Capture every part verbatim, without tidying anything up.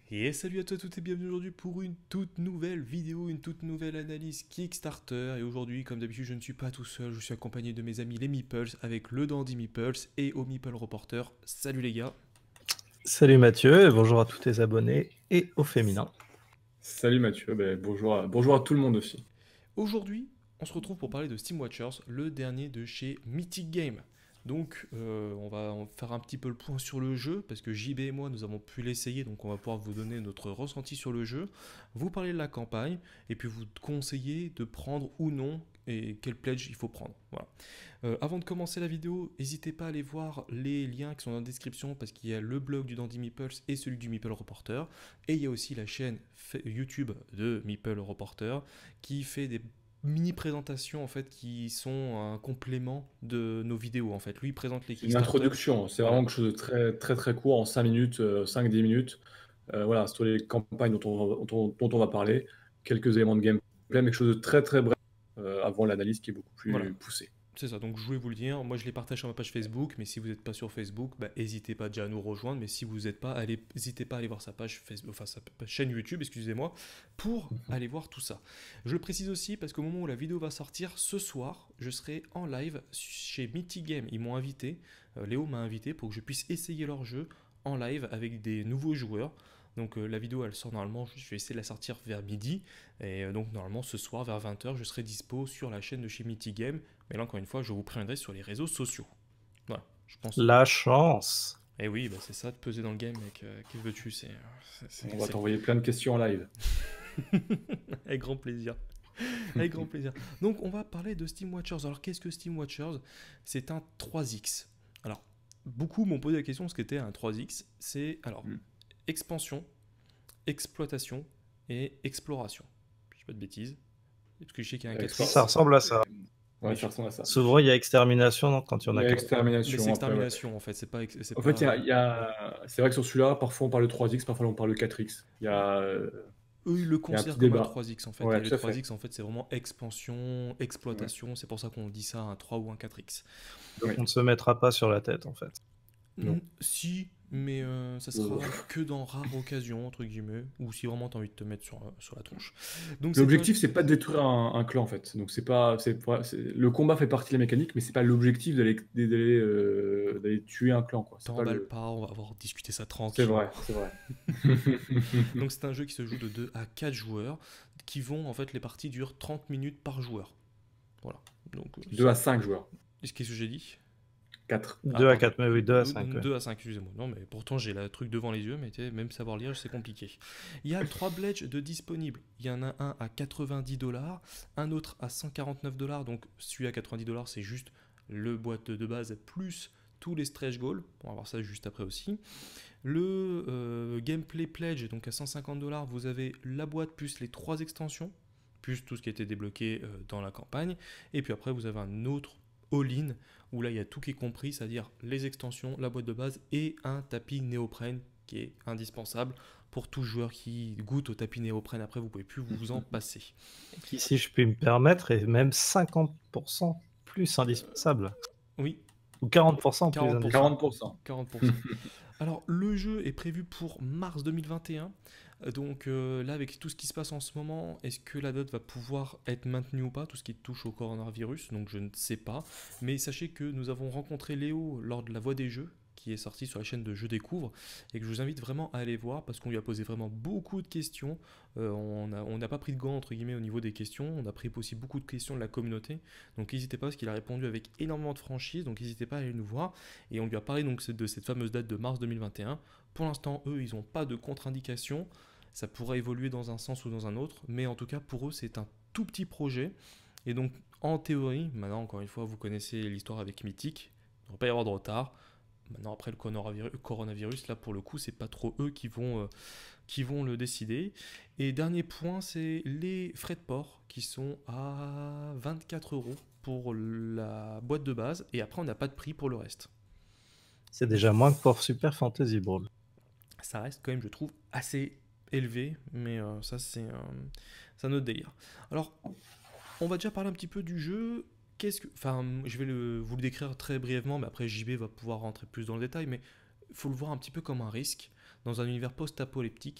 Et salut à toi toutes et bienvenue aujourd'hui pour une toute nouvelle vidéo, une toute nouvelle analyse Kickstarter. Et aujourd'hui, comme d'habitude, je ne suis pas tout seul, je suis accompagné de mes amis les Meeples avec le Dandy Meeples et au Meeple Reporter. Salut les gars. Salut Mathieu, et bonjour à tous tes abonnés et au féminin. Salut Mathieu, ben, bonjour, à, bonjour à tout le monde aussi. Aujourd'hui, on se retrouve pour parler de Steam Watchers, le dernier de chez Mythic Game. Donc, euh, on va en faire un petit peu le point sur le jeu, parce que J B et moi, nous avons pu l'essayer, donc on va pouvoir vous donner notre ressenti sur le jeu, vous parler de la campagne, et puis vous conseiller de prendre ou non, et quel pledge il faut prendre. Voilà. Euh, avant de commencer la vidéo, n'hésitez pas à aller voir les liens qui sont dans la description, parce qu'il y a le blog du Dandy Meeples et celui du Meeple Reporter, et il y a aussi la chaîne YouTube de Meeple Reporter, qui fait des mini présentations en fait qui sont un complément de nos vidéos en fait. Lui il présente les C'est une Kickstarter. introduction, c'est Voilà. vraiment quelque chose de très très très court, en cinq minutes, euh, cinq dix minutes. Euh, voilà, sur les campagnes dont on, dont, on, dont on va parler, quelques éléments de gameplay, mais quelque chose de très très bref euh, avant l'analyse qui est beaucoup Voilà. plus poussée. C'est ça, donc je voulais vous le dire, moi je les partage sur ma page Facebook, mais si vous n'êtes pas sur Facebook, bah, n'hésitez pas déjà à nous rejoindre, mais si vous n'êtes pas, allez, n'hésitez pas à aller voir sa page Facebook, enfin sa page- chaîne YouTube, excusez-moi, pour aller voir tout ça. Je le précise aussi parce qu'au moment où la vidéo va sortir, ce soir, je serai en live chez Mythic Game. Ils m'ont invité, euh, Léo m'a invité pour que je puisse essayer leur jeu en live avec des nouveaux joueurs. Donc euh, la vidéo elle sort normalement, je vais essayer de la sortir vers midi. Et euh, donc normalement ce soir vers vingt heures je serai dispo sur la chaîne de chez Mythic Game. Mais là encore une fois je vous préviendrai sur les réseaux sociaux. Voilà, je pense. La chance. Et oui, bah, c'est ça de peser dans le game mec. Euh, que veux-tu, c'est... c'est- c'est- On va c'est- t'envoyer plein de questions en live. Avec grand plaisir. Avec grand plaisir. Donc on va parler de Steam Watchers. Alors qu'est-ce que Steam Watchers? C'est un trois X. Alors beaucoup m'ont posé la question ce qu'était un trois X. C'est alors Mm. expansion, exploitation et exploration. Je dis pas de bêtises. Parce que je sais qu'il y a un Avec quatrième. Ça ressemble à ça. Ouais, ça ressemble à ça. Souvent, il y a extermination non, quand il y en Il y a a quatre. Mais extermination. c'est après, ouais. extermination en fait, c'est pas. c'est En pas- fait, il y a, il y a- c'est vrai que sur celui-là, parfois on parle de trois X, parfois on parle de quatre X. Il y a, euh, Eux, ils le il y a un considèrent petit comme un débat. trois X en fait. Ouais, Et le tout à fait. trois X en fait, c'est vraiment expansion, exploitation. C'est pour ça qu'on dit ça un trois ou un quatre X. Oui. On ne se mettra pas sur la tête, en fait. Non. Mm, Si, mais euh, ça sera Oh. que dans rares occasions, entre guillemets, ou si vraiment tu as envie de te mettre sur, euh, sur la tronche. Donc c'est L'objectif, c'est pas de détruire un, un clan en fait. Donc c'est pas, c'est, c'est- le combat fait partie de la mécanique, mais c'est pas l'objectif d'aller, d'aller, euh, d'aller tuer un clan quoi. un... C'est pas t'emballes le. pas, on va avoir discuté ça C'est tranquillement. vrai, c'est vrai. Donc c'est un jeu qui se joue de deux à quatre joueurs, qui vont, en fait, les parties durent trente minutes par joueur. Voilà. Donc, euh, deux à cinq joueurs. Qu'est-ce que j'ai dit? quatre. deux Ah, à pardon. quatre, mais oui, deux à Deux- cinq. deux à cinq, excusez-moi. Non, mais pourtant j'ai le truc devant les yeux, mais tu sais, même savoir lire, c'est compliqué. Il y a trois pledges de disponibles. Il y en a un à quatre-vingt-dix dollars, un autre à cent quarante-neuf dollars. Donc celui à quatre-vingt-dix dollars, c'est juste le boîte de base plus tous les stretch goals. On va voir ça juste après aussi. Le euh, gameplay pledge, donc à cent cinquante dollars, vous avez la boîte plus les trois extensions, plus tout ce qui a été débloqué euh, dans la campagne. Et puis après, vous avez un autre all-in où là il y a tout qui est compris, c'est-à-dire les extensions, la boîte de base et un tapis néoprène qui est indispensable pour tout joueur qui goûte au tapis néoprène. Après, vous pouvez plus vous en passer. Qui, si je puis me permettre, est même cinquante pour cent plus indispensable. Oui, Ou quarante pour cent plus quarante pour cent. indispensable. quarante pour cent. quarante pour cent. Alors, le jeu est prévu pour mars deux mille vingt et un. Euh, Donc euh, là, avec tout ce qui se passe en ce moment, est-ce que la date va pouvoir être maintenue ou pas? Tout ce qui touche au coronavirus, donc je ne sais pas. Mais sachez que nous avons rencontré Léo lors de la Voix des Jeux, qui est sorti sur la chaîne de Jeux Découvre, et que je vous invite vraiment à aller voir parce qu'on lui a posé vraiment beaucoup de questions. Euh, on n'a on n'a pas pris de gants entre guillemets au niveau des questions, on a pris aussi beaucoup de questions de la communauté. Donc n'hésitez pas parce qu'il a répondu avec énormément de franchise, donc n'hésitez pas à aller nous voir. Et on lui a parlé donc de cette fameuse date de mars deux mille vingt et un. Pour l'instant, eux, ils n'ont pas de contre-indication. Ça pourrait évoluer dans un sens ou dans un autre, mais en tout cas pour eux c'est un tout petit projet. Et donc en théorie, maintenant encore une fois vous connaissez l'histoire avec Mythic, il ne devrait pas y avoir de retard. Maintenant après le coronavirus, coronavirus là pour le coup c'est pas trop eux qui vont, euh, qui vont le décider. Et dernier point c'est les frais de port qui sont à vingt-quatre euros pour la boîte de base et après on n'a pas de prix pour le reste. C'est déjà moins que pour Super Fantasy Brawl. Ça reste quand même je trouve assez élevé, mais euh, ça c'est euh, c'est un autre délire. Alors, on va déjà parler un petit peu du jeu. Qu'est-ce que, enfin, je vais le, vous le décrire très brièvement, mais après J B va pouvoir rentrer plus dans le détail. Mais il faut le voir un petit peu comme un risque dans un univers post-apocalyptique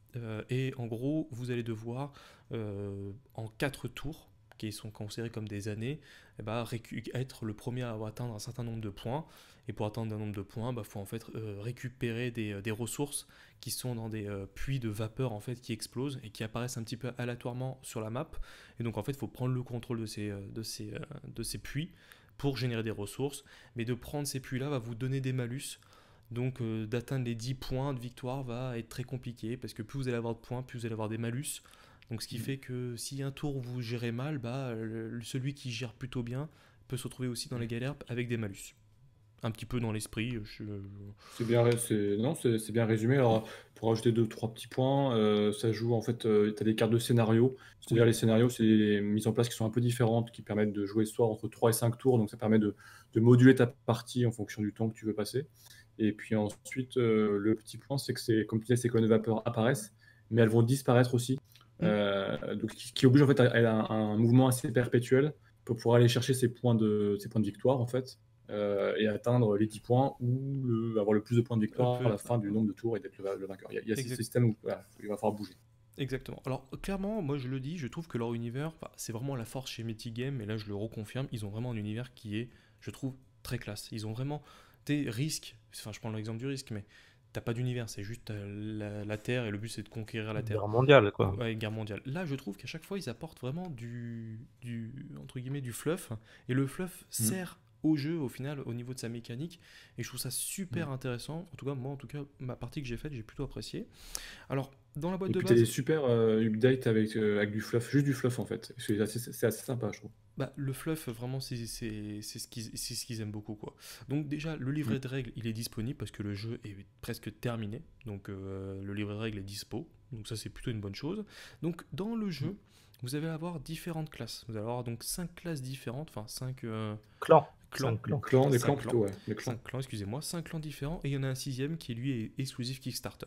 Euh, et en gros, vous allez devoir, euh, en quatre tours, qui sont considérés comme des années, eh ben, récu- être le premier à atteindre un certain nombre de points. Et pour atteindre un nombre de points, il bah, faut en fait euh, récupérer des, euh, des ressources qui sont dans des euh, puits de vapeur en fait qui explosent et qui apparaissent un petit peu aléatoirement sur la map. Et donc en fait, il faut prendre le contrôle de ces, euh, de ces, euh, de ces puits pour générer des ressources. Mais de prendre ces puits-là va vous donner des malus. Donc euh, d'atteindre les dix points de victoire va être très compliqué parce que plus vous allez avoir de points, plus vous allez avoir des malus. Donc ce qui fait que si un tour vous gérez mal, bah, le- celui qui gère plutôt bien peut se retrouver aussi dans les galères avec des malus. Un petit peu dans l'esprit. Je... C'est bien, ré- c'est, non, c'est c'est bien résumé. Alors, pour ajouter deux, trois petits points, euh, ça joue en fait, tu as des cartes de scénario. C'est-à-dire Oui, les scénarios, c'est des mises en place qui sont un peu différentes, qui permettent de jouer soit entre trois et cinq tours. Donc, ça permet de, de moduler ta partie en fonction du temps que tu veux passer. Et puis ensuite, euh, le petit point, c'est que c'est, comme tu disais, ces colonnes de vapeur apparaissent, mais elles vont disparaître aussi. mm, Euh, donc, qui, qui oblige en fait à, à un, un mouvement assez perpétuel pour pouvoir aller chercher ces points de, ces points de victoire en fait euh, et atteindre les dix points ou le- avoir le plus de points de un victoire à peu, la fin du nombre de tours et d'être le, le vainqueur. Il y a, il y a ces exact- systèmes où voilà, il va falloir bouger. exactement. Alors clairement, moi je le dis, je trouve que leur univers, enfin, c'est vraiment la force chez Mythic Game, et là je le reconfirme, ils ont vraiment un univers qui est, je trouve, très classe. Ils ont vraiment des risques, enfin je prends l'exemple du risque, mais t'as pas d'univers, c'est juste euh, la, la Terre, et le but c'est de conquérir la Terre. Guerre mondiale, quoi. Ouais, une guerre mondiale. Là, je trouve qu'à chaque fois, ils apportent vraiment du, du, entre guillemets, du fluff. Et le fluff Mm. sert au jeu, au final, au niveau de sa mécanique. Et je trouve ça Mm. super intéressant. En tout cas, moi, en tout cas, ma partie que j'ai faite, j'ai plutôt apprécié. Alors, dans la boîte Et de puis tu as des base, super euh, updates avec, euh, avec du fluff, juste du fluff en fait. C'est assez, c'est assez sympa, je trouve. bah, le fluff, vraiment, c'est c'est- c'est ce qu'ils c'est ce qu'ils aiment beaucoup, quoi. Donc déjà, le Mm. livret de règles, il est disponible parce que le jeu est presque terminé. Donc euh, le livret de règles est dispo. Donc ça, c'est plutôt une bonne chose. Donc dans le Mm. jeu, vous allez avoir différentes classes. Vous allez avoir donc cinq classes différentes, enfin cinq Clan. clans. cinq Les clans. clans, les clans cinq clans. plutôt, ouais. Les clans. cinq clans, excusez-moi. Cinq clans différents. Et il y en a un sixième qui, lui, est exclusif Kickstarter.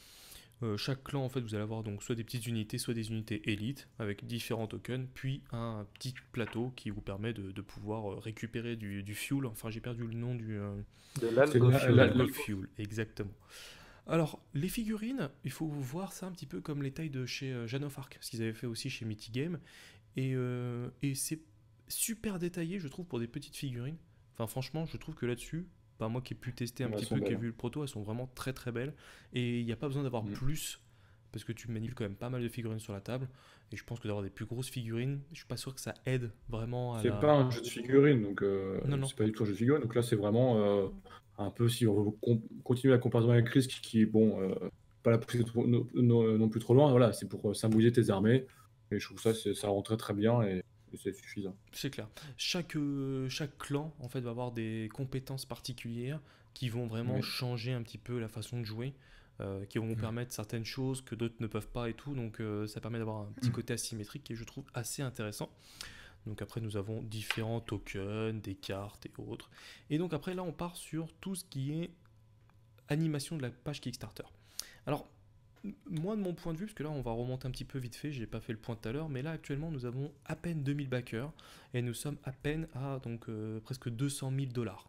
Euh, chaque clan, en fait, vous allez avoir donc soit des petites unités, soit des unités élites avec différents tokens, puis un petit plateau qui vous permet de, de pouvoir euh, récupérer du, du fuel. Enfin, j'ai perdu le nom du. euh, De C'est la- l'algo-fuel. la- L'algo la- fuel, exactement. Alors, les figurines, il faut voir ça un petit peu comme les tailles de chez euh, Jeanne of Arc, ce qu'ils avaient fait aussi chez Mythic Game. Et, euh, et c'est super détaillé, je trouve, pour des petites figurines. Enfin, franchement, je trouve que là-dessus, bah, moi qui ai pu tester un Elles petit sont peu, qui ai belles, hein. vu le proto, elles sont vraiment très très belles. Et il n'y a pas besoin d'avoir Mm. plus, parce que tu manipules quand même pas mal de figurines sur la table. Et je pense que d'avoir des plus grosses figurines, je suis pas sûr que ça aide vraiment à C'est la. pas un jeu de figurines, donc euh, Non, non. c'est pas du tout un jeu de figurines. Donc là, c'est vraiment euh, un peu si on veut com- continuer la comparaison avec Risk, qui est bon, euh, pas la pousser trop- non, non- non plus trop loin. Voilà, c'est pour euh, symboliser tes armées. Et je trouve ça, c'est- ça rend très très bien et, et c'est suffisant. C'est clair. Chaque, euh, chaque clan en fait va avoir des compétences particulières qui vont vraiment Oui. changer un petit peu la façon de jouer, euh, qui vont vous Mm. permettre certaines choses que d'autres ne peuvent pas et tout. Donc euh, ça permet d'avoir un petit côté asymétrique qui je trouve assez intéressant. Donc après nous avons différents tokens, des cartes et autres. Et donc après là on part sur tout ce qui est animation de la page Kickstarter. Alors moi, de mon point de vue, parce que là, on va remonter un petit peu vite fait, j'ai pas fait le point tout à l'heure, mais là, actuellement, nous avons à peine deux mille backers et nous sommes à peine à donc euh, presque deux cent mille dollars.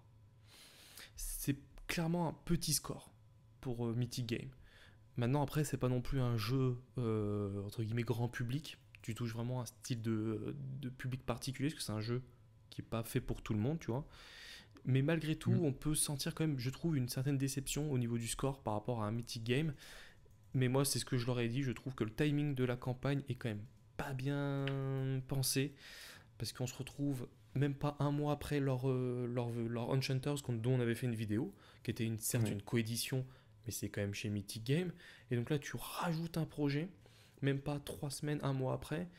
C'est clairement un petit score pour euh, Mythic Game. Maintenant, après, c'est pas non plus un jeu euh, entre guillemets grand public. Tu touches vraiment un style de, de public particulier, parce que c'est un jeu qui est pas fait pour tout le monde, tu vois. Mais malgré tout, Mm. on peut sentir quand même, je trouve, une certaine déception au niveau du score par rapport à un Mythic Game. Mais moi, c'est ce que je leur ai dit. Je trouve que le timing de la campagne est quand même pas bien pensé. Parce qu'on se retrouve même pas un mois après leur, euh, leur, leur Enchanters, dont on avait fait une vidéo, qui était une, certes Ouais. une coédition, mais c'est quand même chez Mythic Game. Et donc là, tu rajoutes un projet, même pas trois semaines, un mois après.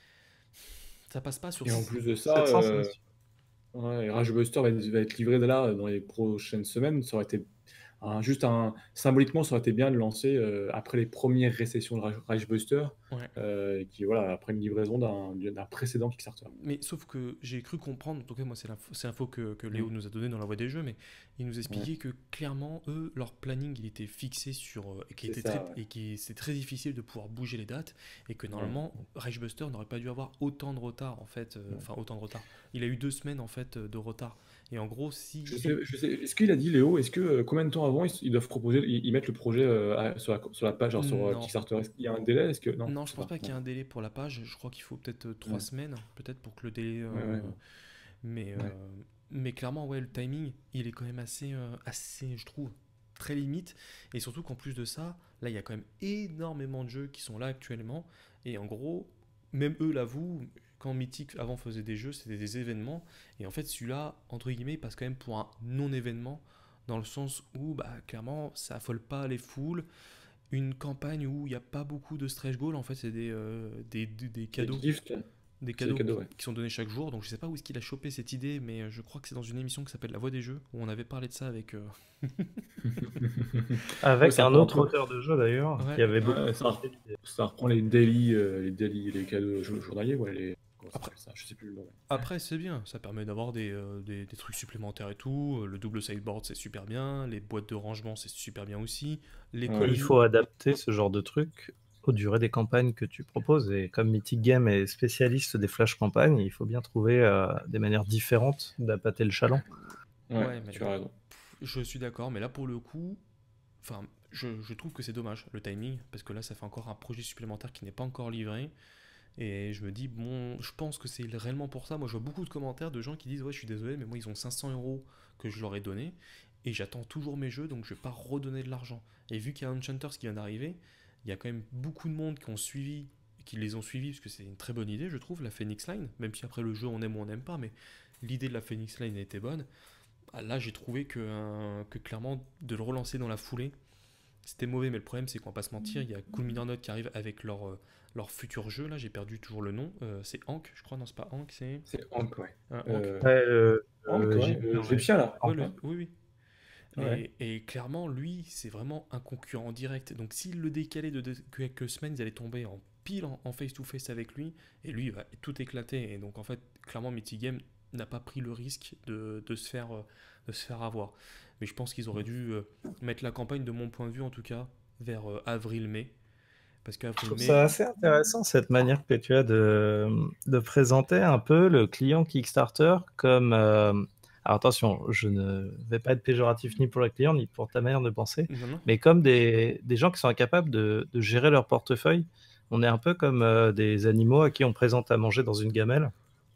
Ça passe pas sur. Et en plus de ça, sept cent euh, cinq. ouais, Rage Buster va être, va être livré de là dans les prochaines semaines. Ça aurait été un- juste un symboliquement, ça aurait été bien de lancer euh, après les premières récessions de Rage, Rage Buster, Ouais. euh, qui voilà après une livraison d'un d'un précédent Kickstarter. Mais sauf que j'ai cru comprendre, en tout cas moi c'est l'info, c'est l'info que, que Léo Mm. nous a donné dans la voie des jeux, mais il nous Ouais, expliquait que clairement eux, leur planning il était fixé sur, euh, et qui c'est était très, ça. Ouais. et qui c'est très difficile de pouvoir bouger les dates, et que Ouais. normalement Rage Buster n'aurait pas dû avoir autant de retard en fait, euh, Ouais. enfin autant de retard. Il a eu deux semaines en fait euh, de retard, Et en gros, si... Je sais, je sais. Est-ce qu'il a dit, Léo, est-ce que euh, combien de temps avant ils, ils doivent proposer, ils, ils mettent le projet euh, à- sur la, sur la page, genre sur euh, Non, Kickstarter? Est-ce qu'il y a un délai? Est-ce que non, non, je je sais pense pas. pas qu'il y Non. ait un délai pour la page. Je crois qu'il faut peut-être euh, trois Ouais, semaines, peut-être pour que le délai... ouais, ouais, euh, Mais, ouais. euh, mais clairement, ouais, le timing, il est quand même assez, euh, assez, je trouve, très limite. Et surtout qu'en plus de ça, là, il y a quand même énormément de jeux qui sont là actuellement. Et en gros, même eux l'avouent, quand Mythic avant faisait des jeux, c'était des événements. Et en fait, celui-là, entre guillemets, il passe quand même pour un non-événement. Dans le sens où, bah, clairement, ça affole pas les foules. Une campagne où il n'y a pas beaucoup de stretch goals, en fait, c'est des, euh, des, des- des Les cadeaux gifts, des c'est les cadeaux cadeaux, qui, ouais. qui sont donnés chaque jour. Donc je sais pas où est-ce qu'il a chopé cette idée, mais euh, je crois que c'est dans une émission qui s'appelle La Voix des Jeux, où on avait parlé de ça avec... euh, Ouais, Avec ça un reprend un autre peu. auteur de jeu d'ailleurs, qui Ouais. avait beaucoup Ouais, ça, critiqué l'idée. ça reprend les daily, euh, les daily, les cadeaux jour- journaliers, ouais, les, comment ça Après, s'appelle ça? Je sais plus le nom. après c'est bien, ça permet d'avoir des, euh, des, des trucs supplémentaires et tout. Euh, Le double sideboard c'est super bien, les boîtes de rangement c'est super bien aussi. Et Ouais. il L'économie, faut adapter ce genre de truc aux durées des campagnes que tu proposes. Et comme Mythic Game est spécialiste des flash campagnes, il faut bien trouver euh, des manières différentes d'appâter le chaland. Ouais, ouais, mais tu as raison. je suis d'accord, mais là pour le coup, enfin, je, je trouve que c'est dommage le timing, parce que là ça fait encore un projet supplémentaire qui n'est pas encore livré. Et je me dis, bon, je pense que c'est réellement pour ça. Moi, je vois beaucoup de commentaires de gens qui disent, ouais, je suis désolé, mais moi, ils ont cinq cents euros que je leur ai donné. Et j'attends toujours mes jeux, donc je vais pas redonner de l'argent. Et vu qu'il y a Enchanters qui vient d'arriver, il y a quand même beaucoup de monde qui ont suivi, qui les ont suivis, parce que c'est une très bonne idée, je trouve, la Phoenix Line. Même si après le jeu, on aime ou on n'aime pas, mais l'idée de la Phoenix Line était bonne. Ah, là, j'ai trouvé que, euh, que clairement, de le relancer dans la foulée, c'était mauvais, mais le problème, c'est qu'on va pas se mentir, il y a Cool Miner Note qui arrive avec leur, euh, leur futur jeu. Là, j'ai perdu toujours le nom. Euh, c'est Hank, je crois. Non, c'est pas Hank, c'est. C'est Hank, ouais. Un Hank. Euh, Ouais, euh, Hank, euh, ouais. Égyptien, Euh, ouais. Égyptien, là. Ouais, En- le- Hein. oui, oui. Ouais. Et, et clairement, lui, c'est vraiment un concurrent direct. Donc, s'il le décalait de, de quelques semaines, ils allaient tomber en pile en en face-to-face avec lui. Et lui, il va tout éclater. Et donc, en fait, clairement, Mythic Game n'a pas pris le risque de, de se faire, euh, de se faire avoir. Mais je pense qu'ils auraient dû euh, mettre la campagne, de mon point de vue en tout cas, vers euh, avril-mai. Parce Je trouve qu'avril-mai, ça assez intéressant cette manière que tu as de, de présenter un peu le client Kickstarter comme... euh, alors attention, je ne vais pas être péjoratif ni pour le client ni pour ta manière de penser, non, non. mais comme des, des gens qui sont incapables de, de gérer leur portefeuille. On est un peu comme euh, des animaux à qui on présente à manger dans une gamelle.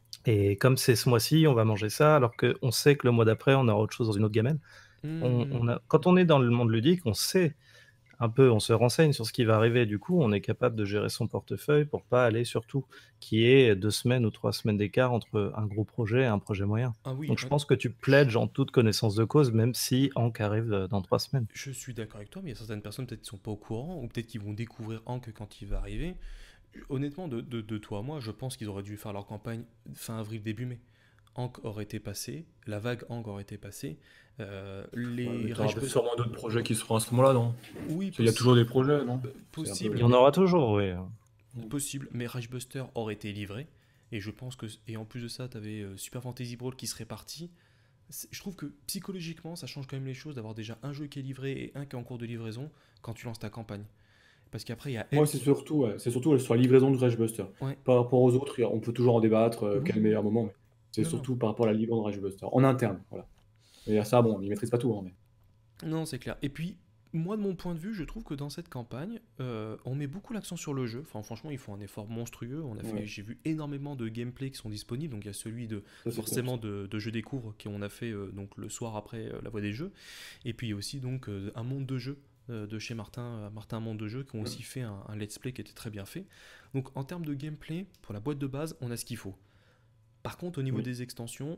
Et comme c'est ce mois-ci, on va manger ça, alors qu'on sait que le mois d'après, on aura autre chose dans une autre gamelle. On, Hmm. on a, quand on est dans le monde ludique, on sait un peu, on se renseigne sur ce qui va arriver. Du coup, on est capable de gérer son portefeuille pour pas aller surtout qui est deux semaines ou trois semaines d'écart entre un gros projet et un projet moyen. Ah oui, Donc je hon- pense que tu pledges en toute connaissance de cause, même si Hank arrive euh, dans trois semaines. je suis d'accord avec toi, mais il y a certaines personnes peut-être qui sont pas au courant, ou peut-être qui vont découvrir Hank quand il va arriver. Honnêtement, de, de, de toi à moi, je pense qu'ils auraient dû faire leur campagne fin avril, début mai. Hank aurait été passé, la vague Hank aurait été passée, euh, Ouais, mais les tu auras Rage Bus- sûrement d'autres projets qui seront à ce moment-là, non? oui, Il y a possi- toujours des projets, non? C'est un possible, Il peu. y en mais aura toujours, oui. possible, mais Rage Buster aurait été livré. Et je pense que, et en plus de ça, tu avais Super Fantasy Brawl qui serait parti. C'est- Je trouve que psychologiquement, ça change quand même les choses d'avoir déjà un jeu qui est livré et un qui est en cours de livraison quand tu lances ta campagne. Parce qu'après, il y a Moi, elle c'est qui. surtout, ouais, c'est surtout sur la livraison de Rage Buster. Ouais, Par rapport aux autres, il y a- on peut toujours en débattre, euh, oui, quel est le oui. meilleur moment, mais c'est Non, non. surtout par rapport à la livraison de Rage Buster. En interne, voilà. Et à ça, bon, ils maîtrisent pas tout, hein, mais. Non, c'est clair. Et puis, moi, de mon point de vue, je trouve que dans cette campagne, euh, on met beaucoup l'accent sur le jeu. Enfin, franchement, ils font un effort monstrueux. On a fait, Ouais, j'ai vu énormément de gameplay qui sont disponibles. Donc, il y a celui de ça c'est top, forcément ça. de, de jeux découvre qu'on a fait euh, donc le soir après euh, la voix des jeux. Et puis, il y a aussi donc euh, un monde de jeux euh, de chez Martin, euh, Martin Monde de Jeux, qui ont Ouais. aussi fait un, un let's play qui était très bien fait. Donc, en termes de gameplay, pour la boîte de base, on a ce qu'il faut. Par contre, au niveau Oui. des extensions,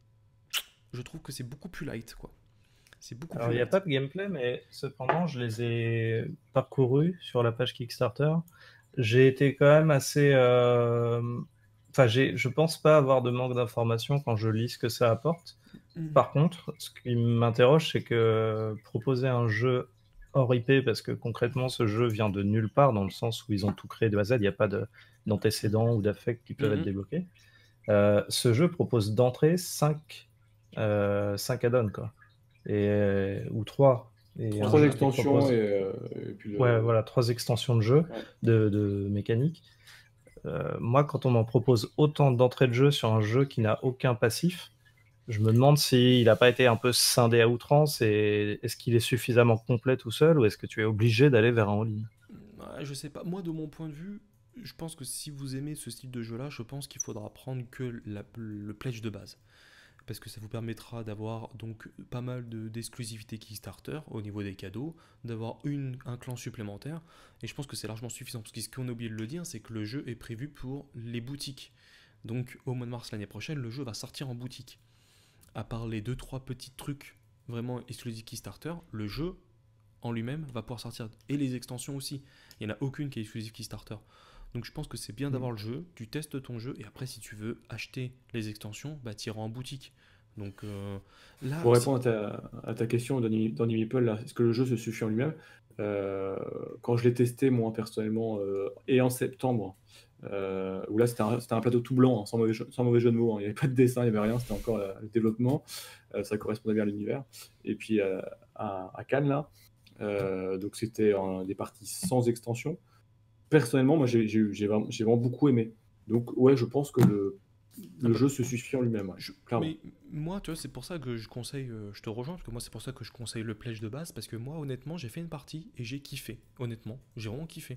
je trouve que c'est beaucoup plus light, quoi. C'est beaucoup Alors, plus il n'y a light. pas de gameplay, mais cependant, je les ai parcourus sur la page Kickstarter. J'ai été quand même assez... euh, Enfin, j'ai, je pense pas avoir de manque d'informations quand je lis ce que ça apporte. Mhm. Par contre, ce qui m'interroge, c'est que proposer un jeu hors I P, parce que concrètement, ce jeu vient de nulle part, dans le sens où ils ont tout créé de A à Z, il n'y a pas de- d'antécédents ou d'affects qui peuvent être Mhm. débloqués. Euh, ce jeu propose d'entrée cinq euh, cinq add-ons, quoi. Et, euh, ou trois. Et Trois un Trois jeux. jeu qui extensions propose et, euh, et puis ouais, le. voilà, trois extensions de jeu, Ouais. de, de mécanique. Euh, moi, quand on m'en propose autant d'entrée de jeu sur un jeu qui n'a aucun passif, Je me demande s'il n'a pas été un peu scindé à outrance et est-ce qu'il est suffisamment complet tout seul ou est-ce que tu es obligé d'aller vers un all-in? Ouais, je sais pas. Moi, de mon point de vue, je pense que si vous aimez ce style de jeu-là, je pense qu'il faudra prendre que la- le pledge de base. Parce que ça vous permettra d'avoir donc pas mal de- d'exclusivités Kickstarter au niveau des cadeaux, d'avoir une, un clan supplémentaire. Et je pense que c'est largement suffisant. Parce que ce qu'on a oublié de le dire, c'est que le jeu est prévu pour les boutiques. Donc au mois de mars l'année prochaine, le jeu va sortir en boutique. À part les deux trois petits trucs vraiment exclusifs Kickstarter, le jeu en lui-même va pouvoir sortir. Et les extensions aussi. Il n'y en a aucune qui est exclusive Kickstarter. Donc je pense que c'est bien Mm. d'avoir le jeu, tu testes ton jeu, et après si tu veux acheter les extensions, bah tu iras en boutique. Donc euh, là, Pour c'est... répondre à ta, à ta question, Danny, Danny Meeple, là, est-ce que le jeu se suffit en lui-même? Euh, Quand je l'ai testé, moi, personnellement, euh, et en septembre, euh, où là, c'était un, c'était un plateau tout blanc, hein, sans mauvais, jeu- sans mauvais jeu de mots, hein. Il n'y avait pas de dessin, il n'y avait rien, c'était encore euh, le développement. Euh, ça correspondait bien à l'univers. Et puis, euh, à, à Cannes, là, euh, donc c'était euh, des parties sans extension. Personnellement, moi, j'ai j'ai eu- j'ai vraiment, j'ai vraiment beaucoup aimé. Donc, ouais, je pense que le, Ah le bah, jeu se suffit en lui-même, ouais, je- clairement. mais moi, tu vois, c'est pour ça que je conseille, euh, je te rejoins, parce que moi c'est pour ça que je conseille le pledge de base, parce que moi honnêtement j'ai fait une partie et j'ai kiffé, honnêtement, j'ai vraiment kiffé.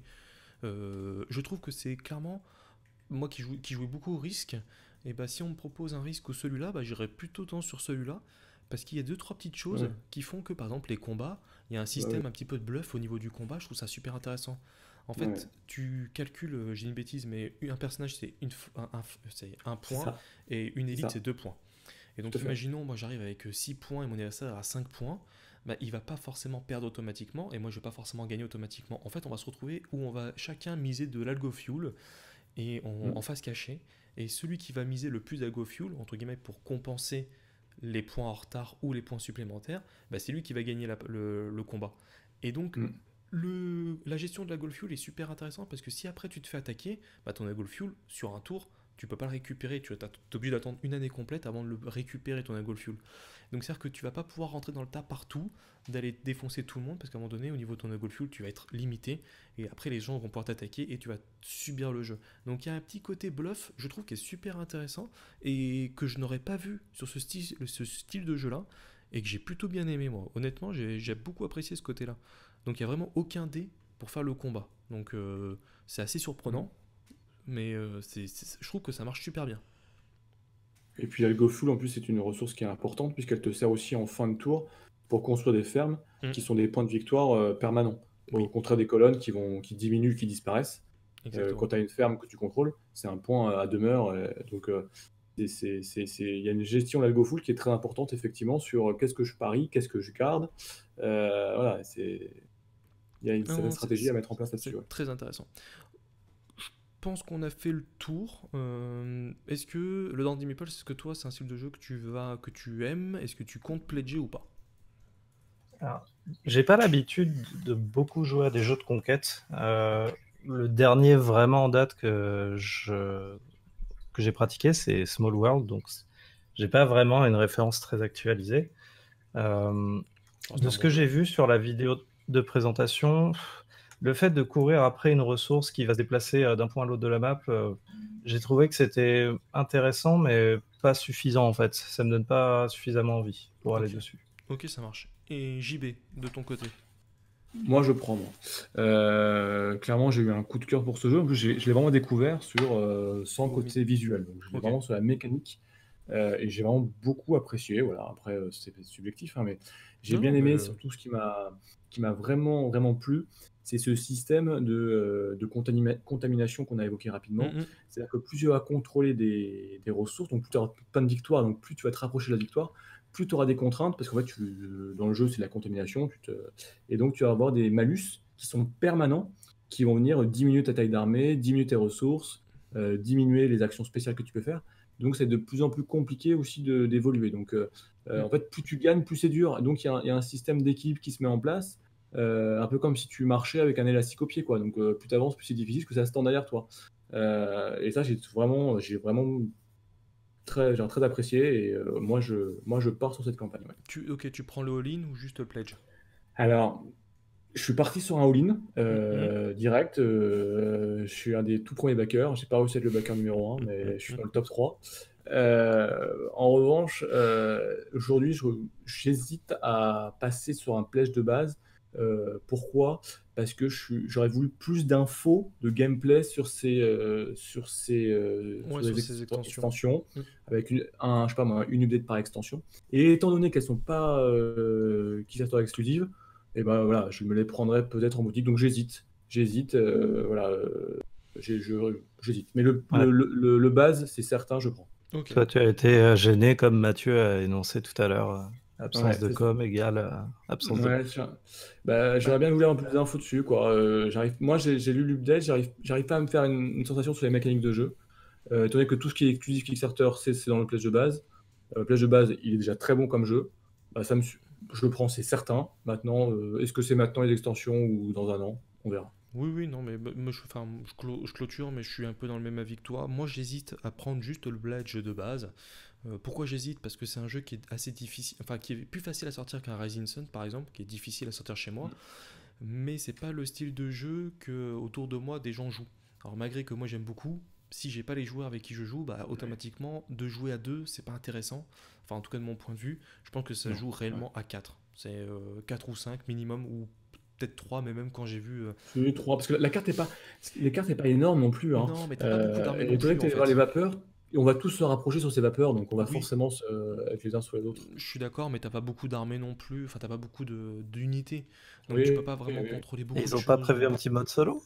Euh, je trouve que c'est clairement, moi qui joue, qui jouais beaucoup au risque, et bah si on me propose un risque ou celui-là, bah j'irais plutôt tendance sur celui-là, parce qu'il y a deux trois petites choses Ouais, qui font que par exemple les combats, il y a un bah oui, système un petit peu de bluff au niveau du combat, je trouve ça super intéressant. En ouais, fait, tu calcules, euh, j'ai une bêtise, mais un personnage c'est une, f- un, un f- c'est un c'est point ça, et une c'est élite c'est ça, deux points. Et tout donc à fait. imaginons, moi j'arrive avec euh, six points et mon adversaire a cinq points, bah, il va pas forcément perdre automatiquement et moi je vais pas forcément gagner automatiquement. En fait, on va se retrouver où on va chacun miser de l'algo fuel et on- en Mm. face cachée. Et celui qui va miser le plus d'algo fuel, entre guillemets, pour compenser les points en retard ou les points supplémentaires, bah, c'est lui qui va gagner la- le, le combat. Et donc, Mm. le, la gestion de la goal fuel est super intéressante parce que si après tu te fais attaquer, bah, ton goal fuel, sur un tour, tu peux pas le récupérer. Tu es obligé d'attendre une année complète avant de le récupérer, ton goal fuel. Donc, c'est-à-dire que tu vas pas pouvoir rentrer dans le tas partout, d'aller défoncer tout le monde parce qu'à un moment donné, au niveau de ton goal fuel, tu vas être limité et après les gens vont pouvoir t'attaquer et tu vas subir le jeu. Donc il y a un petit côté bluff, je trouve, qui est super intéressant et que je n'aurais pas vu sur ce style, ce style de jeu-là et que j'ai plutôt bien aimé moi. Honnêtement, j'ai j'ai beaucoup apprécié ce côté-là. Donc il n'y a vraiment aucun dé pour faire le combat. Donc euh, c'est assez Mm. surprenant, mais euh, c'est- c'est- je trouve que ça marche super bien. Et puis l'algo fuel, en plus, c'est une ressource qui est importante puisqu'elle te sert aussi en fin de tour pour construire des fermes Mm, qui sont des points de victoire euh, permanents. Au oui, contraire des colonnes qui vont, qui diminuent, qui disparaissent. Euh, exactement. quand tu as une ferme que tu contrôles, c'est un point à demeure. euh, donc, euh, c'est- c'est- c'est- c'est- il y a une gestion de l'algo fuel qui est très importante, effectivement, sur euh, qu'est-ce que je parie, qu'est-ce que je garde. Euh, voilà, c'est, il y a une certaine Non, c'est stratégie à mettre en place là-dessus. Ouais. c'est très intéressant. Je pense qu'on a fait le tour. Euh, Est-ce que le Dandy Meeple, est-ce que toi, c'est un style de jeu que tu vas, que tu aimes? Est-ce que tu comptes pledger ou pas? Alors, j'ai pas l'habitude de beaucoup jouer à des jeux de conquête. Euh, le dernier vraiment en date que je que j'ai pratiqué, c'est Small World, donc c- j'ai pas vraiment une référence très actualisée. Euh, Oh, c'est de un ce bon que jeu, j'ai hein. vu sur la vidéo de présentation, pff, le fait de courir après une ressource qui va se déplacer euh, d'un point à l'autre de la map, euh, j'ai trouvé que c'était intéressant, mais pas suffisant en fait. Ça me donne pas suffisamment envie pour aller Ok, dessus. ok, ça marche. Et J B, de ton côté? Moi, je prends, moi. Euh, clairement, j'ai eu un coup de cœur pour ce jeu. En plus, j'ai- je l'ai vraiment découvert sur, euh, sans Au mi- côté visuel. Donc, je l'ai Ok. vraiment sur la mécanique. Euh, et j'ai vraiment beaucoup apprécié. Voilà. Après, euh, c'est subjectif, hein, mais j'ai Non, bien non, mais aimé, euh, surtout ce qui m'a qui m'a vraiment, vraiment plu, c'est ce système de, euh, de contamina- contamination qu'on a évoqué hum, rapidement. hum. C'est-à-dire que plus tu vas contrôler des, des ressources, donc plus tu auras plein de victoires, donc plus tu vas te rapprocher de la victoire, plus tu auras des contraintes, parce qu'en fait, tu, dans le jeu, c'est de la contamination, tu te, et donc, tu vas avoir des malus qui sont permanents, qui vont venir diminuer ta taille d'armée, diminuer tes ressources, euh, diminuer les actions spéciales que tu peux faire. Donc, c'est de plus en plus compliqué aussi de- d'évoluer. Donc, euh, euh, Hum. en fait, plus tu gagnes, plus c'est dur. Donc, il y, a un- il y a un système d'équipe qui se met en place, euh, un peu comme si tu marchais avec un élastique au pied, quoi. Donc, euh, plus tu avances, plus c'est difficile, parce que ça se tend derrière toi. Euh, et ça, j'ai vraiment, j'ai vraiment très, j'ai très apprécié. Et euh, moi, je, moi, je pars sur cette campagne. Ouais. Tu, ok, tu prends le all-in ou juste le pledge? Alors, je suis parti sur un all-in Hum, hum, euh, direct. Euh, je suis un des tout premiers backers. J'ai pas réussi à être le backer numéro un, hum, hum, mais je suis hum. dans le top trois. Euh, en revanche, euh, aujourd'hui, je- j'hésite à passer sur un pledge de base. Euh, pourquoi? Parce que je suis- j'aurais voulu plus d'infos, de gameplay sur ces, euh, sur ces, euh, Ouais, sur sur les ces ex- extensions. extensions, Mm. avec une, un, je sais pas moi, une update par extension. Et étant donné qu'elles sont pas euh, Kickstarter exclusives, et ben voilà, je me les prendrais peut-être en boutique. Donc j'hésite, j'hésite, euh, voilà, euh, j'ai- je- j'hésite. Mais le, Ouais. le, le, le- le base, c'est certain, je prends. Ok. Toi, tu as été euh, gêné, comme Mathieu a énoncé tout à l'heure. euh, absence Ouais, de c'est ça. com égale euh, absence de Ouais, je- bah, Bah, j'aurais bien voulu avoir plus d'infos dessus, quoi. Euh, j'arrive... Moi, j'ai j'ai lu l'update, j'arrive j'arrive pas à me faire une, une sensation sur les mécaniques de jeu. Euh, étant donné que tout ce qui est exclusif Kickstarter, c'est c'est dans le pledge de base. Euh, le pledge de base, il est déjà très bon comme jeu. Bah, ça me... su- je le prends, c'est certain. Maintenant, euh, est-ce que c'est maintenant les extensions ou dans un an? On verra. oui, oui, non, mais bah, moi, je, enfin, je, clo- je clôture, mais je suis un peu dans le même avis que toi. Moi, j'hésite à prendre juste le Bledge de base. Euh, pourquoi j'hésite? Parce que c'est un jeu qui est assez difficile, enfin, qui est plus facile à sortir qu'un Rising Sun, par exemple, qui est difficile à sortir chez moi. Mais c'est pas le style de jeu que autour de moi des gens jouent. Alors, malgré que moi j'aime beaucoup, si j'ai pas les joueurs avec qui je joue, bah automatiquement, de jouer à deux, c'est pas intéressant. Enfin, en tout cas, de mon point de vue, je pense que ça Non. joue Ouais. réellement à quatre. C'est euh, quatre ou cinq minimum, ou peut-être trois, mais même quand j'ai vu. euh, C'est trois, parce que la, la carte est pas, les cartes n'est pas énorme non plus, hein. Non, mais t'as pas beaucoup Euh, d'armées et non étant donné plus que en tu vas voir les fait. vapeurs, et on va tous se rapprocher sur ces vapeurs, donc on va Oui, forcément se, être les uns sur les autres. je suis d'accord, mais t'as pas beaucoup d'armées non plus. Enfin, t'as pas beaucoup de d'unités. Donc tu peux Oui, pas oui, vraiment oui. contrôler Et beaucoup ils de ont pas choses. prévu un petit mode solo?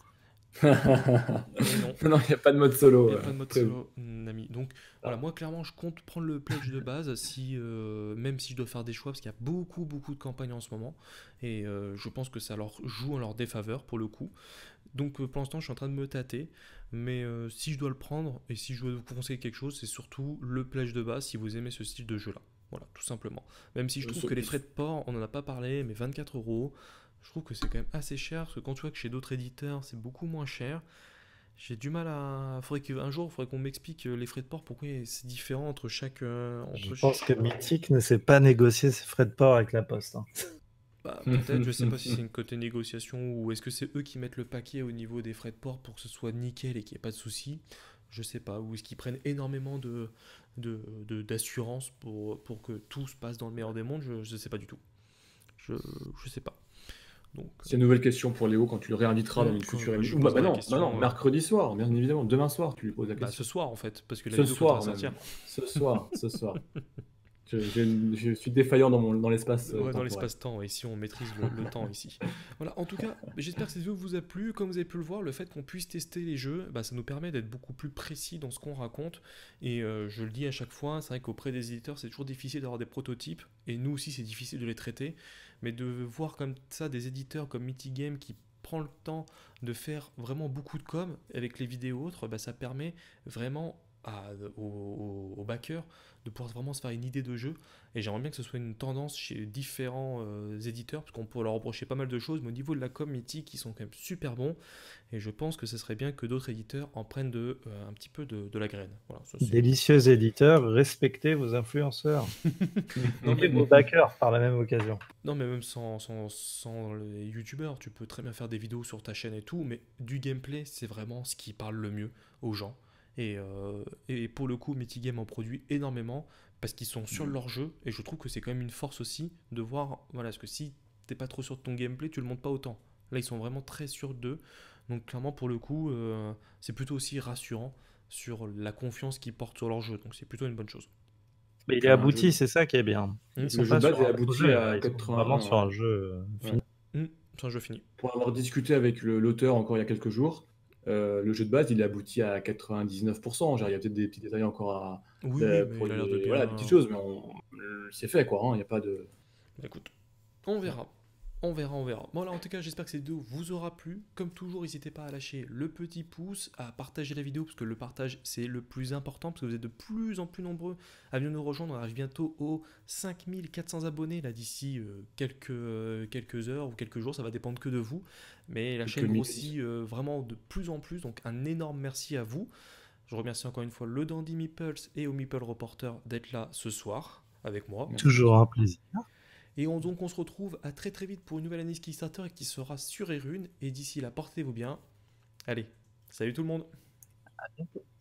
Et non. Non, il n'y a pas de mode Il solo n'y a euh, pas de mode prévu. solo, mon ami. Donc voilà, Ah. moi clairement, je compte prendre le pledge de base, si, euh, même si je dois faire des choix, parce qu'il y a beaucoup, beaucoup de campagnes en ce moment. Et euh, je pense que ça leur joue en leur défaveur pour le coup. Donc euh, pour l'instant, je suis en train de me tâter. Mais euh, si je dois le prendre, et si je dois vous conseiller quelque chose, c'est surtout le pledge de base si vous aimez ce style de jeu-là. Voilà, tout simplement. Même si je Euh, trouve so- que les frais de port, on n'en a pas parlé, mais vingt-quatre euros, je trouve que c'est quand même assez cher, parce que quand tu vois que chez d'autres éditeurs, c'est beaucoup moins cher. J'ai du mal à. Faudrait que, un jour, il faudrait qu'on m'explique euh, les frais de port, pourquoi c'est différent entre chaque. euh, Je entre pense que ch- Mythic ne sait pas négocier ses frais de port avec la Poste, hein. Bah, peut-être, je sais pas si c'est une côté négociation ou est-ce que c'est eux qui mettent le paquet au niveau des frais de port pour que ce soit nickel et qu'il n'y ait pas de souci. Je sais pas. Ou est-ce qu'ils prennent énormément de, de, de- d'assurance pour, pour que tout se passe dans le meilleur des mondes. Je, je sais pas du tout. Je, je sais pas. Donc, C'est une nouvelle question pour Léo quand tu le réinviteras euh, dans hum, une quand- future bah, je émission. lui Bah, bah poserai la non, bah non, question. euh, mercredi soir, bien évidemment, demain soir, tu lui poses la bah, ce question. soir en fait, parce que la Ce vidéo quand elle va soir sortir. même, ce soir, ce soir. Je, je- je suis défaillant dans mon, dans l'espace euh, Ouais, dans temporel. l'espace-temps, et si on maîtrise le, le temps ici. Voilà, en tout cas, j'espère que cette vidéo vous a plu. Comme vous avez pu le voir, le fait qu'on puisse tester les jeux, bah, ça nous permet d'être beaucoup plus précis dans ce qu'on raconte. Et euh, je le dis à chaque fois, c'est vrai qu'auprès des éditeurs, c'est toujours difficile d'avoir des prototypes. Et nous aussi, c'est difficile de les traiter. Mais de voir comme ça des éditeurs comme Mythic Game qui prend le temps de faire vraiment beaucoup de com avec les vidéos autres, bah, ça permet vraiment à- aux, aux- aux backers de pouvoir vraiment se faire une idée de jeu. Et j'aimerais bien que ce soit une tendance chez différents euh, éditeurs, parce qu'on peut leur reprocher pas mal de choses, mais au niveau de la com mythique, ils sont quand même super bons. Et je pense que ce serait bien que d'autres éditeurs en prennent de, euh, un petit peu de, de la graine. Voilà, ça, c'est- Délicieux éditeurs, respectez vos influenceurs. non, Et mais, vos backers par la même occasion. non, mais même sans, sans, sans les youtubeurs, tu peux très bien faire des vidéos sur ta chaîne et tout, mais du gameplay, c'est vraiment ce qui parle le mieux aux gens. Et, euh, et pour le coup, Mythic Game en produit énormément parce qu'ils sont sur leur jeu. Et je trouve que c'est quand même une force aussi de voir, voilà, parce que si t'es pas trop sûr de ton gameplay, tu le montes pas autant. Là, ils sont vraiment très sûrs d'eux. Donc clairement, pour le coup, euh, c'est plutôt aussi rassurant sur la confiance qu'ils portent sur leur jeu. Donc c'est plutôt une bonne chose. Mais il est Enfin, un abouti, jeu- c'est ça qui est bien. Mmh, Ils c'est sont Le jeu pas de base sur est un abouti projet, à là, ils sont vraiment quatre-vingts. sur un Ouais. jeu euh, Ouais. fini. mmh, c'est un jeu fini. Pour avoir discuté avec le- l'auteur encore il y a quelques jours, euh, le jeu de base il est abouti à quatre-vingt-dix-neuf pour cent. Genre, il y a peut-être des petits détails encore à, Oui, oui, de- mais pour il a l'air de des, bien. voilà, des petites choses, mais on- c'est fait quoi. hein, Il n'y a pas de. Bah, écoute, on verra. On verra, on verra. Bon, là, en tout cas, j'espère que cette vidéo vous aura plu. Comme toujours, n'hésitez pas à lâcher le petit pouce, à partager la vidéo, parce que le partage, c'est le plus important, parce que vous êtes de plus en plus nombreux à venir nous rejoindre. On arrive bientôt aux cinq mille quatre cents abonnés, là, d'ici euh, quelques, euh, quelques heures ou quelques jours. Ça va dépendre que de vous. Mais la Quelques chaîne minutes. grossit euh, vraiment de plus en plus. Donc, un énorme merci à vous. Je remercie encore une fois le Dandy Meeples et au Meeple Reporter d'être là ce soir avec moi. Merci. Toujours un plaisir. Et on, donc on se retrouve à très très vite pour une nouvelle année Kickstarter qui sera sur Erune. Et d'ici là, portez-vous bien. Allez, salut tout le monde!